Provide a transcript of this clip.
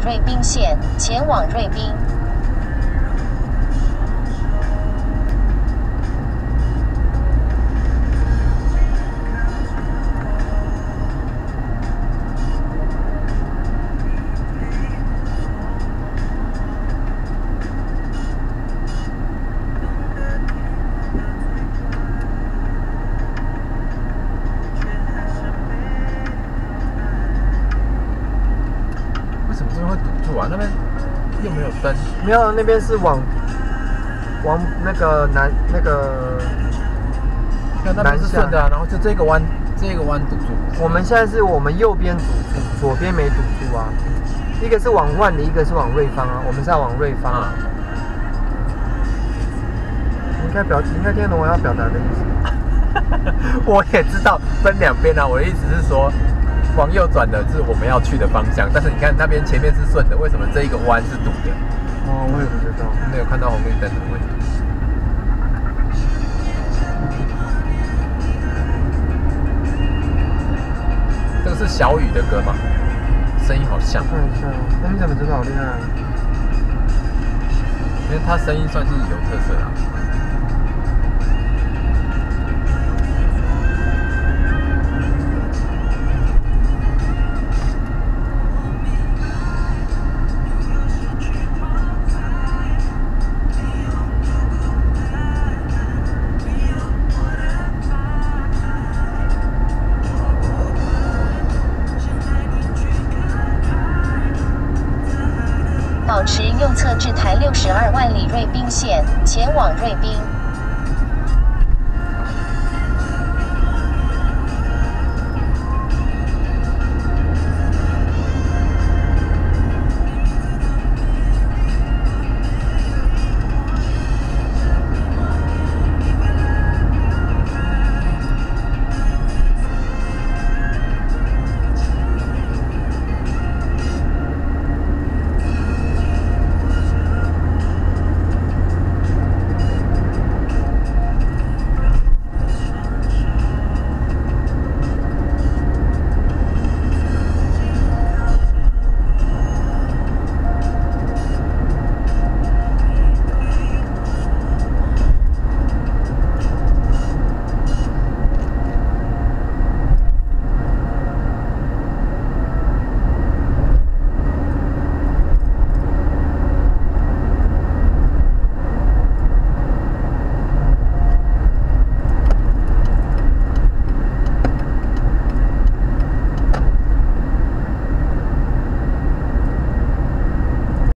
瑞滨线，前往瑞滨。 那边又没有灯， 没有，那边是往那个南那个， 那边是顺的啊，然后就这个弯堵住。 我们现在是我们右边堵住，左边没堵住啊。一个是往万里，一个是往瑞芳啊。我们是要往瑞芳啊。你应该听得懂我要表达的意思。 我也知道分两边啊，我的意思是说。往右转的是我们要去的方向，但是你看那边前面是顺的，为什么这一个弯是堵的？ 哦，我也不知道， 没有看到红绿灯的问题。这个是小雨的歌吗？声音好像。 看一下，那你怎么知道？好厉害！ 因为他声音算是有特色啊。 保持右侧至台62万里瑞滨线，前往瑞滨。